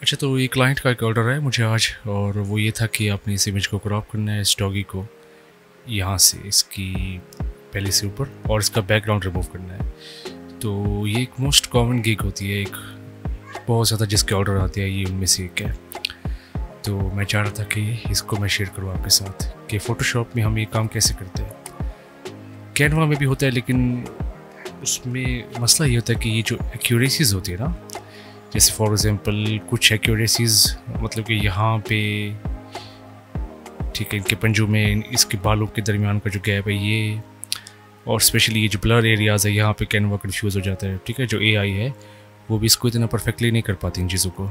अच्छा, तो ये क्लाइंट का एक ऑर्डर है मुझे आज, और वो ये था कि आपने इस इमेज को क्रॉप करना है, इस डॉगी को यहाँ से इसकी पहले से ऊपर, और इसका बैकग्राउंड रिमूव करना है। तो ये एक मोस्ट कॉमन गिग होती है, एक बहुत ज़्यादा जिसके ऑर्डर आते हैं, ये उनमें से एक है। तो मैं चाह रहा था कि इसको मैं शेयर करूँ आपके साथ कि फ़ोटोशॉप में हम ये काम कैसे करते हैं। कैनवा में भी होता है, लेकिन उसमें मसला ये होता है कि ये जो एक्यूरेसीज़ होती है ना, जैसे फॉर एग्ज़ाम्पल कुछ एक्यूरेसीज़ मतलब कि यहाँ पे ठीक है, इनके पंजों में इसके बालों के दरमियान का जो गैप है ये, और स्पेशली ये जो ब्लर एरियाज़ है यहाँ पे कैनवा कन्फ्यूज़ हो जाता है। ठीक है, जो एआई है वो भी इसको इतना परफेक्टली नहीं कर पाती इन चीज़ों को।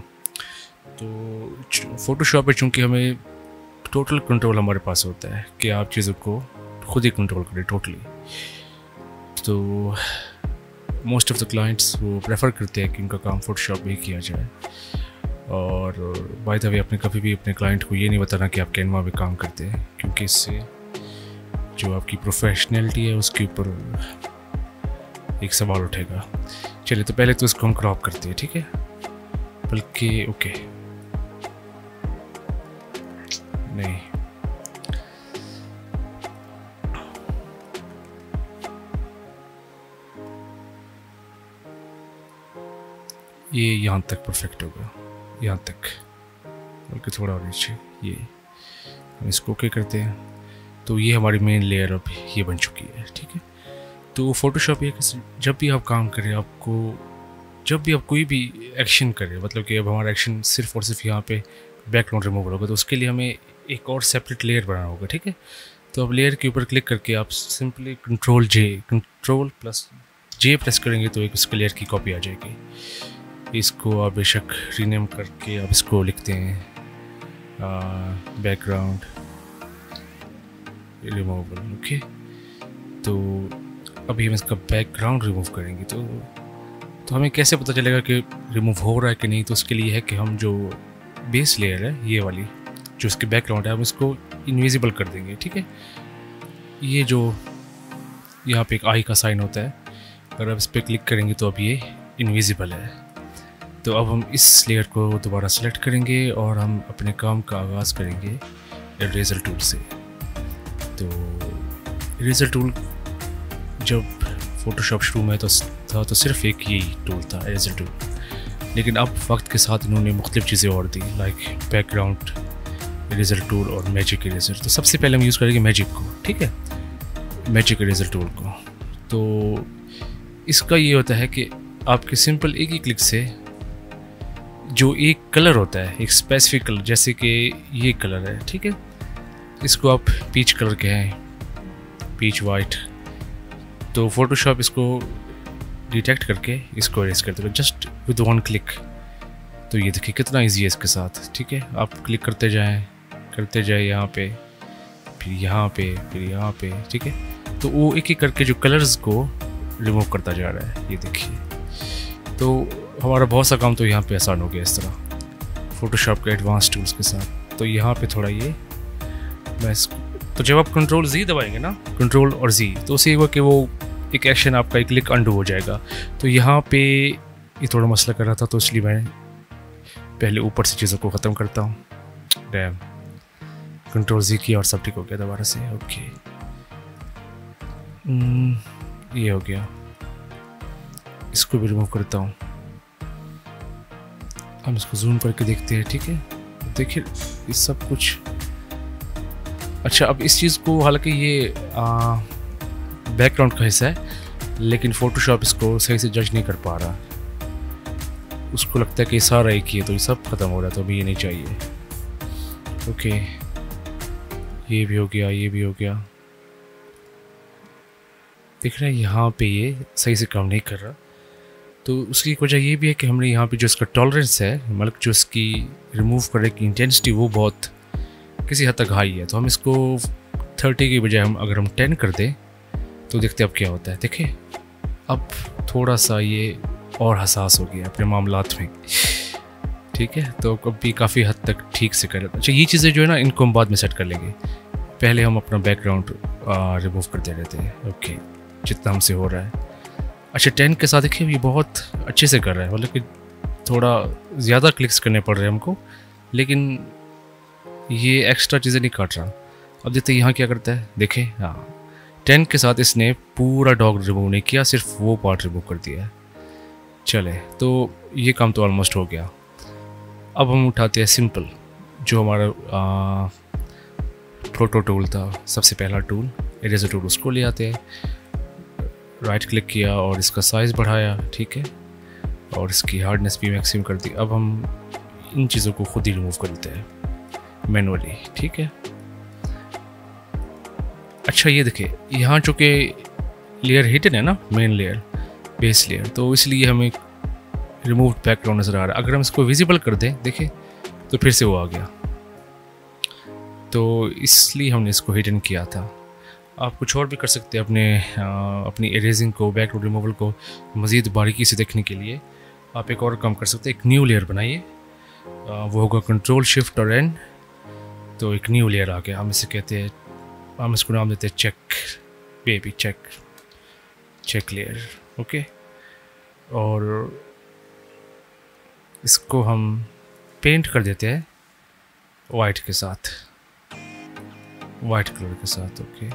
तो फ़ोटोशॉप में चूँकि हमें टोटल कंट्रोल हमारे पास होता है कि आप चीज़ों को खुद ही कंट्रोल करें टोटली। तो मोस्ट ऑफ द क्लाइंट्स वो प्रेफर करते हैं कि उनका काम फ़ोटोशॉप में ही किया जाए। और बाय द वे, आपने कभी भी अपने क्लाइंट को ये नहीं बताना कि आप कैनवा में काम करते हैं, क्योंकि इससे जो आपकी प्रोफेशनलिटी है उसके ऊपर एक सवाल उठेगा। चलिए, तो पहले तो इसको हम क्रॉप करते हैं, ठीक है, बल्कि ओके नहीं, ये यहाँ तक परफेक्ट होगा, यहाँ तक, बल्कि थोड़ा और नीचे। ये हम इसको ओके करते हैं। तो ये हमारी मेन लेयर अब ये बन चुकी है, ठीक है। तो फ़ोटोशॉप ये कि जब भी आप काम करें, आपको जब भी आप कोई भी एक्शन करें, मतलब कि अब हमारा एक्शन सिर्फ और सिर्फ यहाँ पे बैकग्राउंड रिमूव होगा, तो उसके लिए हमें एक और सेपरेट लेयर बनाना होगा, ठीक है। तो अब लेयर के ऊपर क्लिक करके आप simply control plus J press करेंगे तो एक उसके लेयर की कॉपी आ जाएगी। इसको आप बेशक रीनेम करके आप इसको लिखते हैं बैकग्राउंड रिमूवल, ओके। तो अभी हम इसका बैकग्राउंड रिमूव करेंगे, तो हमें कैसे पता चलेगा कि रिमूव हो रहा है कि नहीं। तो उसके लिए है कि हम जो बेस लेयर है ये वाली, जो इसके बैकग्राउंड है, हम इसको इनविजिबल कर देंगे, ठीक है। ये जो यहाँ पे एक आई का साइन होता है, अगर आप इस पर क्लिक करेंगे तो अब ये इनविजिबल है। तो अब हम इस लेयर को दोबारा सेलेक्ट करेंगे और हम अपने काम का आगाज़ करेंगे इरेजर टूल से। तो इरेजर टूल जब फ़ोटोशॉप शुरू में था तो सिर्फ एक ही टूल था, इरेजर टूल, लेकिन अब वक्त के साथ इन्होंने मुख्तलिफ़ चीज़ें और दी, लाइक बैकग्राउंड इरेजर टूल और मैजिक इरेजर। तो सबसे पहले हम यूज़ करेंगे मैजिक को, ठीक है, मैजिक इरेजर टूल को। तो इसका ये होता है कि आपके सिंपल एक ही क्लिक से जो एक कलर होता है, एक स्पेसिफिक कलर, जैसे कि ये कलर है, ठीक है, इसको आप पीच कलर कहें, पीच वाइट, तो फ़ोटोशॉप इसको डिटेक्ट करके इसको इरेज कर देगा जस्ट विद वन क्लिक। तो ये देखिए कितना इजी है इसके साथ, ठीक है। आप क्लिक करते जाए यहाँ पे, फिर यहाँ पे, फिर यहाँ पे, ठीक है। तो वो एक एक करके जो कलर्स को रिमूव करता जा रहा है, ये देखिए। तो हमारा बहुत सा काम तो यहाँ पे आसान हो गया इस तरह फ़ोटोशॉप के एडवांस टूल्स के साथ। तो यहाँ पे थोड़ा ये मैं तो जब आप कंट्रोल Z दबाएंगे ना, कंट्रोल और Z, तो उससे हुआ कि वो एक एक्शन आपका एक क्लिक अंडू हो जाएगा। तो यहाँ पे ये थोड़ा मसला कर रहा था, तो इसलिए मैं पहले ऊपर से चीज़ों को ख़त्म करता हूँ। डैम, कंट्रोल Z किया और सब ठीक हो गया दोबारा से, ओके। ये हो गया, इसको भी रिमूव करता हूँ। हम इसको जूम करके देखते हैं, ठीक है। देखिए ये सब कुछ अच्छा। अब इस चीज़ को, हालांकि ये बैकग्राउंड का हिस्सा है, लेकिन फ़ोटोशॉप इसको सही से जज नहीं कर पा रहा। उसको लगता है कि सारा एक ही है, तो ये सब ख़त्म हो रहा है, तो अभी ये नहीं चाहिए, ओके। ये भी हो गया, ये भी हो गया। देख रहे हैं यहाँ पे ये सही से काम नहीं कर रहा। तो उसकी वजह ये भी है कि हमने यहाँ पे जो इसका टॉलरेंस है, मतलब जो इसकी रिमूव करने की इंटेंसिटी, वो बहुत किसी हद तक हाई है। तो हम इसको 30 की बजाय अगर हम 10 कर दें तो देखते हैं अब क्या होता है। देखिए अब थोड़ा सा ये और हसास हो गया अपने मामलात में, ठीक है। तो अब भी काफ़ी हद तक ठीक से कर। अच्छा, ये चीज़ें जो है ना, इनको हम बाद में सेट कर लेंगे, पहले हम अपना बैकग्राउंड रिमूव करते रहते हैं, ओके, जितना हमसे हो रहा है। अच्छा, 10 के साथ देखिए ये बहुत अच्छे से कर रहा है, मतलब कि थोड़ा ज़्यादा क्लिक्स करने पड़ रहे हैं हमको, लेकिन ये एक्स्ट्रा चीज़ें नहीं काट रहा। अब देखते यहाँ क्या करता है, देखें। हाँ, 10 के साथ इसने पूरा डॉग रिमूव नहीं किया, सिर्फ वो पार्ट रिमूव कर दिया है। चले, तो ये काम तो ऑलमोस्ट हो गया। अब हम उठाते हैं सिंपल, जो हमारा प्रोटो टूल था, सबसे पहला टूल इरेजर टूल, उसको ले आते हैं। राइट क्लिक किया और इसका साइज़ बढ़ाया, ठीक है, और इसकी हार्डनेस भी मैक्सिमम कर दी। अब हम इन चीज़ों को खुद ही रिमूव कर देते हैं मैनुअली, ठीक है। अच्छा, ये देखिए यहाँ चूँकि लेयर हिडन है ना, मेन लेयर, बेस लेयर, तो इसलिए हमें रिमूव बैकग्राउंड नज़र आ रहा है। अगर हम इसको विजिबल कर दें, देखें, तो फिर से वो आ गया। तो इसलिए हमने इसको हिडन किया था। आप कुछ और भी कर सकते हैं अपनी इरेजिंग को, बैकग्राउंड रिमूवल को मज़ीद बारीकी से देखने के लिए। आप एक और काम कर सकते हैं, एक न्यू लेयर बनाइए। वो होगा कंट्रोल शिफ्ट और एन, तो एक न्यू लेयर आ गया। हम इसे कहते हैं, हम इसको नाम देते हैं check baby, check layer, okay. और इसको हम पेंट कर देते हैं वाइट के साथ, वाइट कलर के साथ, ओके।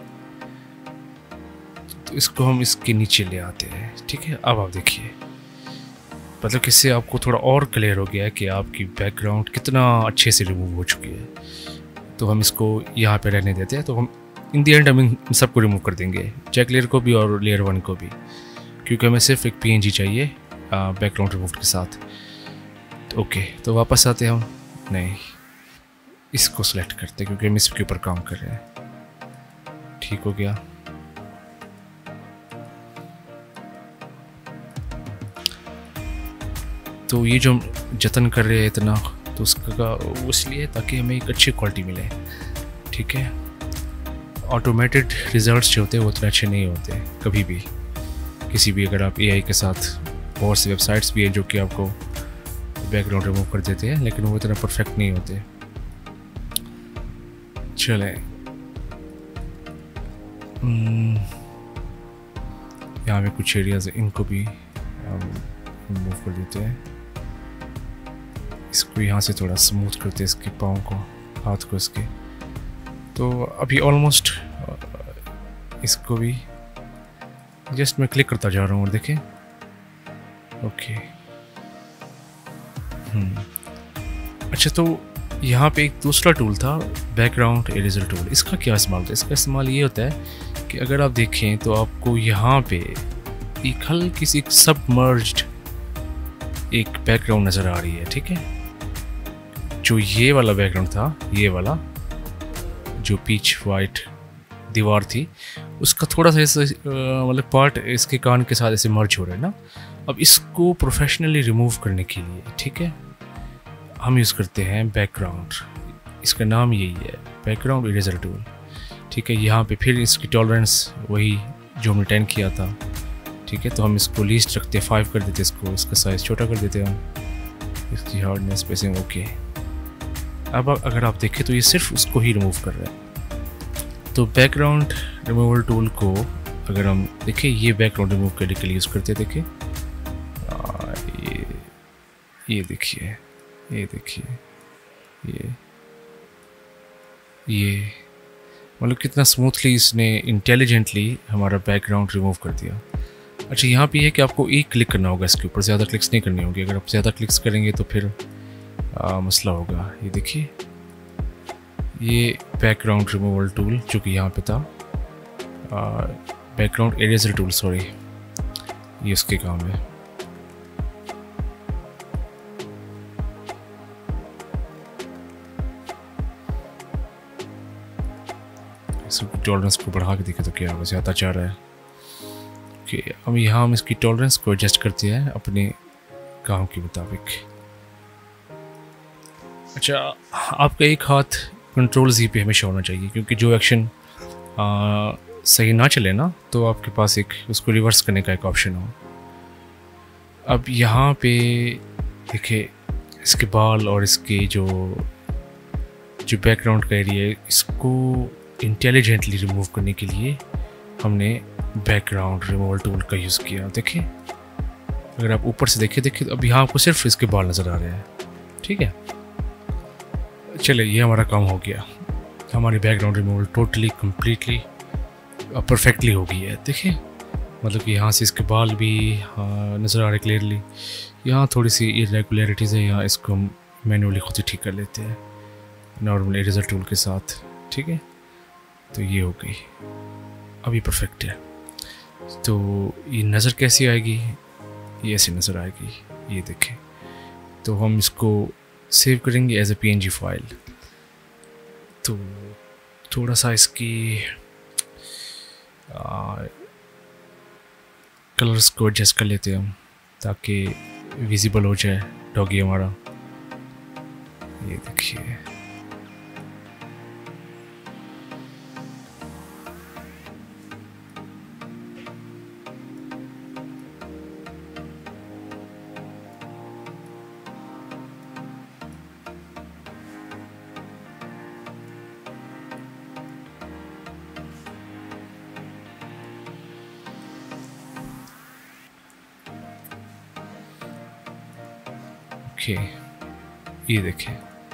तो इसको हम इसके नीचे ले आते हैं, ठीक है। अब आप देखिए, मतलब किससे आपको थोड़ा और क्लियर हो गया है कि आपकी बैकग्राउंड कितना अच्छे से रिमूव हो चुकी है। तो हम इसको यहाँ पे रहने देते हैं। तो हम इन दी एंड हम इन सबको रिमूव कर देंगे, चेक लेयर को भी और लेयर 1 को भी, क्योंकि हमें सिर्फ एक PNG चाहिए बैकग्राउंड रिमूव के साथ। तो ओके, तो वापस आते हैं हम, नहीं, इसको सेलेक्ट करते हैं क्योंकि हम इसके ऊपर काम कर रहे हैं। ठीक हो गया। तो ये जो हम जतन कर रहे हैं इतना, तो उसका इसलिए ताकि हमें एक अच्छी क्वालिटी मिले, ठीक है। ऑटोमेटेड रिजल्ट्स जो होते हैं वो उतने अच्छे नहीं होते कभी भी, किसी भी, अगर आप AI के साथ, बहुत सी वेबसाइट्स भी हैं जो कि आपको बैकग्राउंड रिमूव कर देते हैं, लेकिन वो इतना परफेक्ट नहीं होते। चलें, यहाँ पे कुछ एरियाज इनको भी हम रिमूव कर देते हैं। इसको यहाँ से थोड़ा स्मूथ करते हैं, इसके पाँव को, हाथ को इसके। तो अभी ऑलमोस्ट इसको भी जस्ट मैं क्लिक करता जा रहा हूँ और देखें, ओके। अच्छा, तो यहाँ पे एक दूसरा टूल था, बैकग्राउंड इरेजर टूल। इसका क्या इस्तेमाल था? इसका इस्तेमाल ये होता है कि अगर आप देखें तो आपको यहाँ पे एक हल्की सी सबमर्ज्ड एक बैकग्राउंड नज़र आ रही है, ठीक है। जो ये वाला बैकग्राउंड था, ये वाला जो पीच वाइट दीवार थी, उसका थोड़ा सा ऐसे मतलब पार्ट इसके कान के साथ ऐसे मर्ज हो रहा है ना। अब इसको प्रोफेशनली रिमूव करने के लिए, ठीक है, हम यूज़ करते हैं बैकग्राउंड, इसका नाम यही है, बैकग्राउंड इरेजर टूल, ठीक है। यहाँ पे फिर इसकी टॉलरेंस वही जो हमने 10 किया था, ठीक है। तो हम इसको लीस्ट रखते हैं, 5 कर देते इसको, इसका साइज़ छोटा कर देते हैं हम, इसकी हार्डनेस, स्पेसिंग, ओके। अब अगर आप देखें तो ये सिर्फ उसको ही रिमूव कर रहा है। तो बैकग्राउंड रिमूवल टूल को अगर हम देखें, ये बैकग्राउंड रिमूव करने के लिए यूज़ करते हैं, देखें, ये देखिए, ये देखिए, ये मतलब कितना स्मूथली इसने इंटेलिजेंटली हमारा बैकग्राउंड रिमूव कर दिया। अच्छा, यहाँ पे है कि आपको एक क्लिक करना होगा इसके ऊपर, ज़्यादा क्लिक्स नहीं करनी होगी। अगर आप ज़्यादा क्लिक्स करेंगे तो फिर मसला होगा। ये देखिए, ये बैकग्राउंड रिमूवल टूल जो कि यहाँ पे था, बैकग्राउंड इरेजर टूल, सॉरी, ये उसके काम है। टॉलरेंस को बढ़ा के देखे तो क्या होगा, ज़्यादा चाह रहा है कि अब यहाँ हम इसकी टॉलरेंस को एडजस्ट करते हैं अपने काम के मुताबिक। अच्छा, आपका एक हाथ कंट्रोल Z पे हमेशा होना चाहिए, क्योंकि जो एक्शन सही ना चले ना, तो आपके पास एक उसको रिवर्स करने का एक ऑप्शन हो। अब यहाँ पे देखिए, इसके बाल और इसके जो बैकग्राउंड का एरिया है, इसको इंटेलिजेंटली रिमूव करने के लिए हमने बैकग्राउंड रिमूवल टूल का यूज़ किया। देखिए, अगर आप ऊपर से देखिए तो अब यहाँ आपको सिर्फ इसके बाल नज़र आ रहे हैं। ठीक है, चलिए ये हमारा काम हो गया। हमारी background removal totally completely perfectly हो गई है। देखिए मतलब कि यहाँ से इसके बाल भी नज़र आ रहे क्लियरली। यहाँ थोड़ी सी इरेगुलरिटीज़ है, यहाँ इसको हम मैनुअली खुद ही ठीक कर लेते हैं नॉर्मल इरेजर टूल के साथ। ठीक है, तो ये हो गई, अभी परफेक्ट है। तो ये नज़र कैसी आएगी, ये ऐसी नज़र आएगी, ये देखें। तो हम इसको सेव करेंगे एज ए PNG फाइल। तो थोड़ा सा इसकी कलर्स को एडजस्ट कर लेते हैं हम, ताकि विजिबल हो जाए डॉगी हमारा। ये देखिए, ओके ये देखें।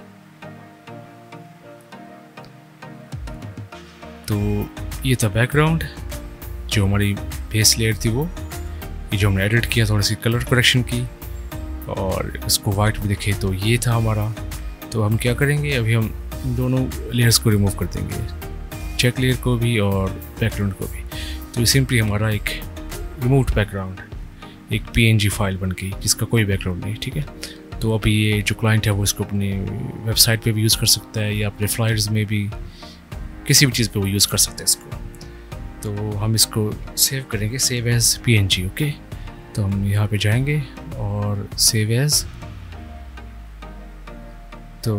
तो ये था बैकग्राउंड, जो हमारी बेस लेयर थी वो, ये जो हमने एडिट किया, थोड़ी सी कलर करेक्शन की और इसको वाइट भी देखे, तो ये था हमारा। तो हम क्या करेंगे, अभी हम दोनों लेयर्स को रिमूव कर देंगे, चेक लेयर को भी और बैकग्राउंड को भी। तो ये सिंपली हमारा एक रिमूव्ड बैकग्राउंड, एक PNG फाइल बन गई जिसका कोई बैकग्राउंड नहीं। ठीक है, तो अभी ये जो क्लाइंट है वो इसको अपनी वेबसाइट पे भी यूज़ कर सकता है, या अपने फ्लायर्स में भी, किसी भी चीज़ पे वो यूज़ कर सकते हैं इसको। तो हम इसको सेव करेंगे, सेव एज PNG। ओके, तो हम यहाँ पे जाएंगे और सेव एज, तो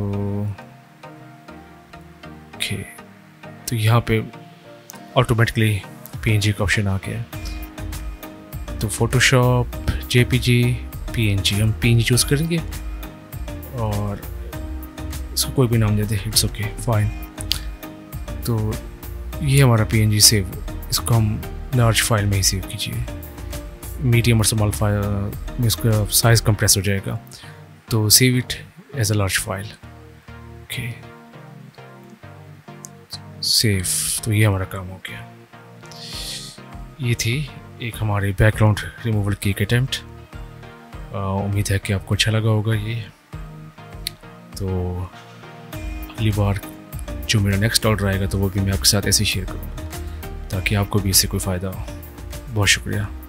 ओके, तो यहाँ पे ऑटोमेटिकली PNG का ऑप्शन आ गया। तो फोटोशॉप, JPG, PNG, हम PNG चूज़ करेंगे और इसको कोई भी नाम दे दे, इट्स ओके फाइन। तो ये हमारा PNG सेव, इसको हम लार्ज फाइल में ही सेव कीजिए, मीडियम और स्मॉल फाइल में इसका साइज़ कंप्रेस हो जाएगा। तो save it as a large file. Okay, save. तो ये हमारा काम हो गया। ये थी एक हमारी बैकग्राउंड रिमूवल की एक अटैम्प्ट। उम्मीद है कि आपको अच्छा लगा होगा ये। तो अगली बार जो मेरा नेक्स्ट ऑर्डर आएगा तो वो भी मैं आपके साथ ऐसे ही शेयर करूँगा, ताकि आपको भी इससे कोई फ़ायदा हो। बहुत शुक्रिया।